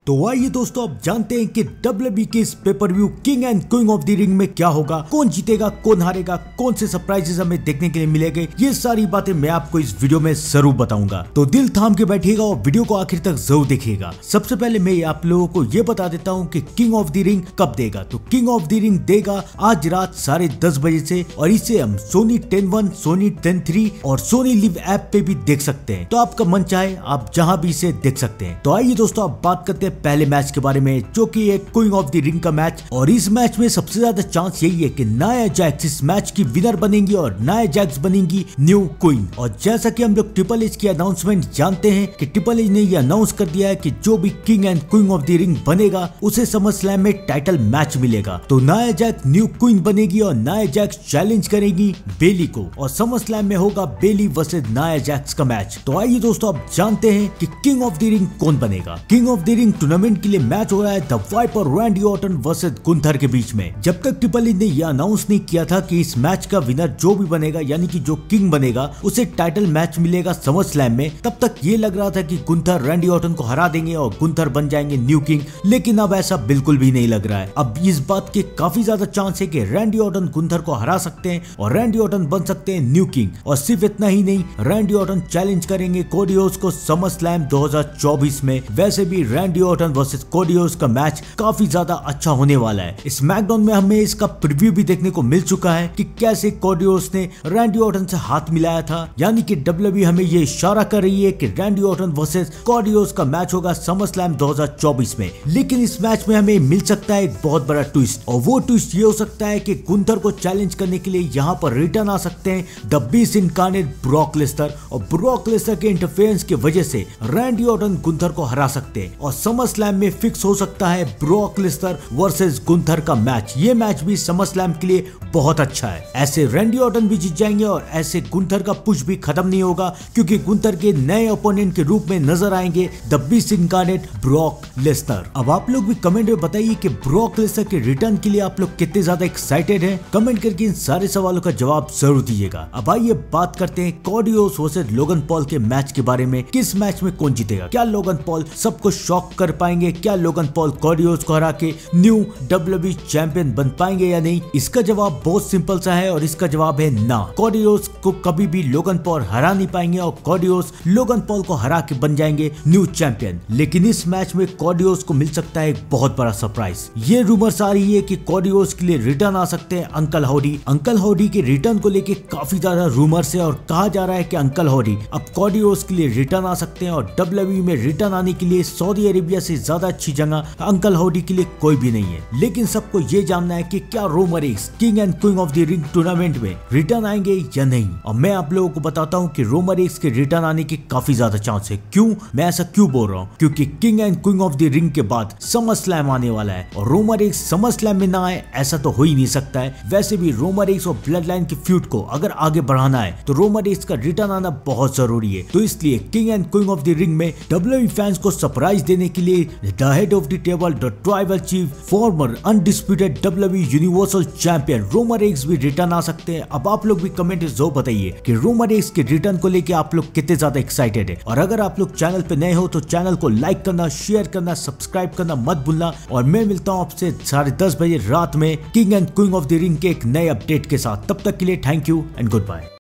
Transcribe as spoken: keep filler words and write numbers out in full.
तो आइए दोस्तों आप जानते हैं कि डब्ल्यूडब्ल्यूई के इस pay per view king and queen of the ring में क्या होगा, कौन जीतेगा, कौन हारेगा, कौन से सरप्राइजेस हमें देखने के लिए मिलेंगे। ये सारी बातें मैं आपको इस वीडियो में जरूर बताऊंगा, तो दिल थाम के बैठिएगा और वीडियो को आखिर तक जरूर देखिएगा। सबसे पहले मैं आप लोगों को ये बता देता हूँ कि किंग ऑफ द रिंग कब देगा। तो किंग ऑफ द रिंग देगा आज रात साढ़े दस बजे से, और इसे हम Sony ten one, Sony ten three और सोनी लिव ऐप पे भी देख सकते हैं। तो आपका मन चाहे आप जहाँ भी इसे देख सकते हैं। तो आइए दोस्तों आप बात करते हैं पहले मैच के बारे में, जो कि एक क्वीन ऑफ द रिंग का मैच। और इस मैच में सबसे ज्यादा चांस यही है कि नाया जैक्स इस मैच की विनर बनेंगी और नाया जैक्स बनेंगी न्यू क्वीन। और जैसा कि हम लोग ट्रिपल एच की अनाउंसमेंट जानते हैं कि ट्रिपल एच ने ये अनाउंस कर दिया है कि जो भी king and queen of the ring बनेगा उसे समर स्लैम में टाइटल मैच मिलेगा। तो नाया जैक्स न्यू क्वीन बनेगी और नाया जैक्स चैलेंज करेगी बेली को, और समर स्लैम में होगा बेली वर्सेस नाया जैक्स का मैच। तो आइए दोस्तों आप जानते हैं कि किंग ऑफ द रिंग कौन बनेगा। King of the ring tournament के लिए मैच हो रहा है the Viper Randy Orton versus Gunther के बीच में। जब तक ट्रिपल एच ने यह अनाउंस नहीं किया था कि इस मैच का विनर जो भी बनेगा, यानी कि जो किंग बनेगा उसे टाइटल मैच मिलेगा समर स्लैम में, तब तक ये लग रहा था कि गुंथर रैंडी ऑर्टन को हरा देंगे और गुंथर बन जाएंगे न्यू किंग। लेकिन अब ऐसा बिल्कुल भी नहीं लग रहा है। अब इस बात के काफी ज्यादा चांस है कि रैंडी ऑर्टन गुंथर को हरा सकते हैं और रैंडी ऑर्टन बन सकते हैं न्यू किंग। और सिर्फ इतना ही नहीं, रैंडी ऑर्टन चैलेंज करेंगे कोडी रोड्स को समर स्लैम दो हज़ार चौबीस में। वैसे भी Randy Orton versus Cody Rhodes का मैच काफी ज्यादा अच्छा होने वाला है। इस मैकडाउन में हमें इसका प्रीव्यू भी देखने को मिल चुका है कि कैसे कोडी रोड्स ने रैंडी ऑर्टन से हाथ मिलाया था, यानी कि डब्ल्यूडब्ल्यूई हमें ये इशारा कर रही है कि Randy Orton versus Cody Rhodes का मैच होगा समर स्लैम दो हज़ार चौबीस में। लेकिन इस मैच में हमें मिल सकता है एक बहुत बड़ा ट्विस्ट, और वो ट्विस्ट ये हो सकता है कि गुंथर को चैलेंज करने के लिए यहाँ पर रिटर्न आ सकते हैं the Beast Incarnate Brock Lesnar, और ब्रॉक लेसनर के इंटरफेरेंस की वजह से रैंडी ऑर्टन गुंथर को हरा सकते हैं और समर स्लैम में फिक्स हो सकता है ब्रॉक लेसनर वर्सेस गुंथर का मैच। ये मैच भी समर स्लैम के लिए बहुत अच्छा है। ऐसे रैंडी ऑर्टन भी जीत जाएंगे और ऐसे गुंथर का पुश भी खत्म नहीं होगा, क्योंकि गुंथर के नए ओपोनेंट के रूप में नजर आएंगे the Beast Incarnate Brock Lesnar. अब आप लोग भी कमेंट में बताइए कि ब्रॉक लेसनर के रिटर्न के लिए आप लोग कितने ज्यादा एक्साइटेड हैं। कमेंट करके इन सारे सवालों का जवाब जरूर दीजिएगा। अब आइए बात करते हैं Cody Rhodes versus Logan Paul के मैच के बारे में। किस मैच में कौन जीतेगा? क्या लोगन पॉल सबको शॉक कर पाएंगे? क्या लोगन पॉल कोडी रोड्स को हरा के न्यू डब्ल्यूडब्ल्यूई चैंपियन बन पाएंगे या नहीं? इसका जवाब बहुत सिंपल सा है और इसका जवाब है ना। कोडी रोड्स को कभी भी लोगन पॉल हरा नहीं पाएंगे और कोडी रोड्स लोगन पॉल को हरा के बन जाएंगे न्यू चैंपियन। लेकिन इस मैच में कोडी रोड्स को मिल सकता है एक बहुत बड़ा सरप्राइज। ये रूमर्स आ रही है कि कोडी रोड्स के लिए रिटर्न आ सकते हैं अंकल हॉडी। अंकल हॉडी के रिटर्न को लेके काफी ज्यादा रूमर्स है और कहा जा रहा है कि अंकल हॉडी अब कोडी रोड्स के लिए रिटर्न आ सकते हैं, और डब्ल्यूडब्ल्यूई में रिटर्न आने के लिए सऊदी अरेबिया से ज्यादा अच्छी जगह अंकल हॉडी के लिए कोई भी नहीं है। लेकिन सबको ये जानना है कि क्या Roman Reigns king and queen of the ring tournament में रिटर्न आएंगे या नहीं। और मैं आप लोगों को बताता हूँ कि रोमन रेंज के रिटर्न आने के काफी ज्यादा चांस है। क्यों मैं ऐसा क्यों बोल रहा हूँ? क्योंकि king and queen of the ring के बाद समर स्लैम आने वाला है, और रोमन रेंज समर स्लैम में ना आए ऐसा तो हो ही नहीं सकता है। वैसे भी रोमन रेंज और ब्लड लाइन की फ्यूड को अगर आगे बढ़ाना है तो रोमन रेंज का रिटर्न आना बहुत जरूरी है। तो इसलिए king and queen of the ring में डब्ल्यूडब्ल्यूई फैंस को सरप्राइज देने के लिए the head of the table, the tribal chief, former undisputed WWE universal champion Roman Reigns भी रिटर्न आ सकते हैं। अब आप लोग भी कमेंट में जरूर बताइए कि रोमन रेंज के रिटर्न को लेके आप लोग कितने ज्यादा एक्साइटेड है। और अगर आप लोग चैनल पे नए हो तो चैनल को लाइक करना, शेयर करना, सब्सक्राइब करना मत भूलना। और मैं मिलता हूँ आपसे साढ़े दस बजे रात में king and queen of the ring के एक नए अपडेट के साथ। तब तक के लिए thank you and good bye.